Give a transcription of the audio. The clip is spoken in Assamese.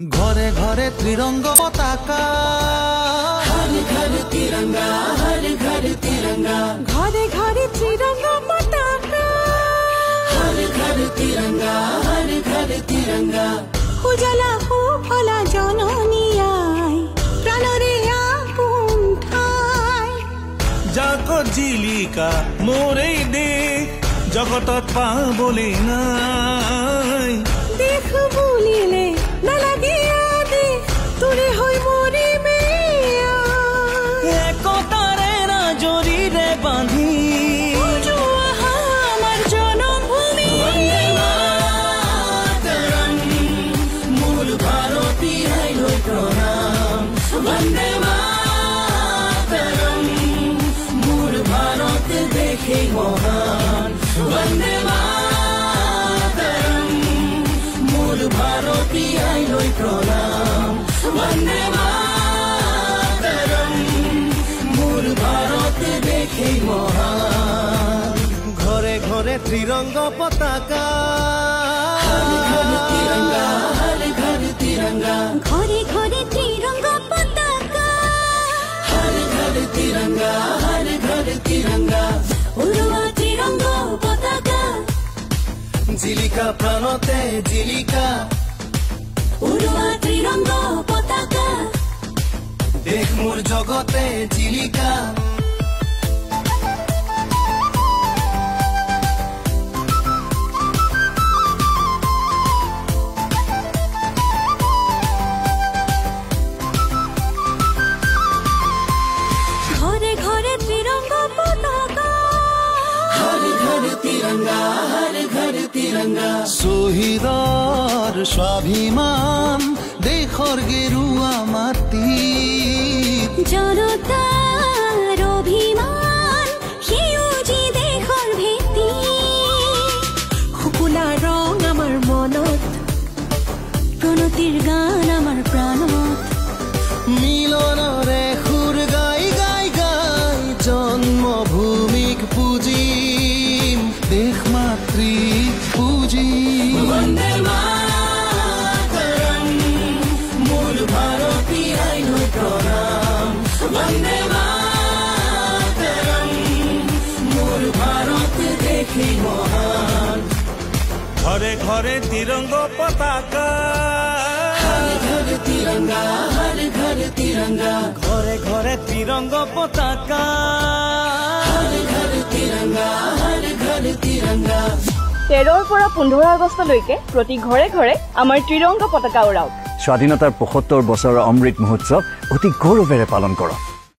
घरे घरे त्रिरंग पताका, हर घर तिरंगा, हर घर तिरंगा, घरे घरे त्रिरंग पताका, हर घर तिरंगा, हर घर तिरंगा। उजाला हो भला जननी आई, प्राणरे आपुन ठाई। जाको जीलिका मोरे देश जगतत पाबले नाई। देख बुलिले नालागे आदे तुरे होई मोरी मेया। एकतारे ना जरिरे बांधी जो आहा आमार जन्मभूमि। वंदे मातरम, मूल भारतीय लई प्रणाम। वंदे मातरम, मूल भारत देखे महान। वंदे मातरम, मूल भारतीय लई प्रणाम। वंदे मातरम, मूल भारत देखे महान। घरे घरे त्रिरंग पताका, हर घर तिरंगा, हर घर तिरंगा, घरे घरे त्रिरंग पताका, हर घर तिरंगा, हर घर तिरंगा। उड़ुआ त्रिरंग पताका, जीलिका प्राणते जीलिका, उड़ुआ त्रिरंग पताका। देख मोर जगते जीलिका। घरे घरे त्रिरंग पताका, हर घर तिरंगा, हर घर तिरंगा। শহীদৰ স্বাভিমান দেশৰ গেৰুৱা মাটি। জনতাৰ অভিমান সেউজী দেশৰ ভেটি। শুকুলা ৰং আমাৰ মনত, প্ৰণতিৰ গান আমাৰ প্ৰাণত। মিলনৰে সুৰ গাই গাই গাই জন্মভূমিক পুজিম, দেশ মাতৃক পুজিম। वंदे मातरम, मूल भारतीय लई प्रणाम। वंदे मातरम, मूल भारत देखे महान। ঘরে ঘরে তিরঙ্গ পতাকা, हर घर तिरंगा, हर घर तिरंगा, ঘরে ঘরে তিরঙ্গ পতাকা। हर घर तिरंगा, हर घर तिरंगा। 13 পৰা 15 আগষ্টলৈকে প্ৰতি ঘৰে ঘৰে আমাৰ ত্ৰিৰংগ পতাকা উৰাওক। স্বাধীনতাৰ 75 বছৰৰ অমৃত মহোৎসৱ অতি গৌৰৱেৰে পালন কৰক।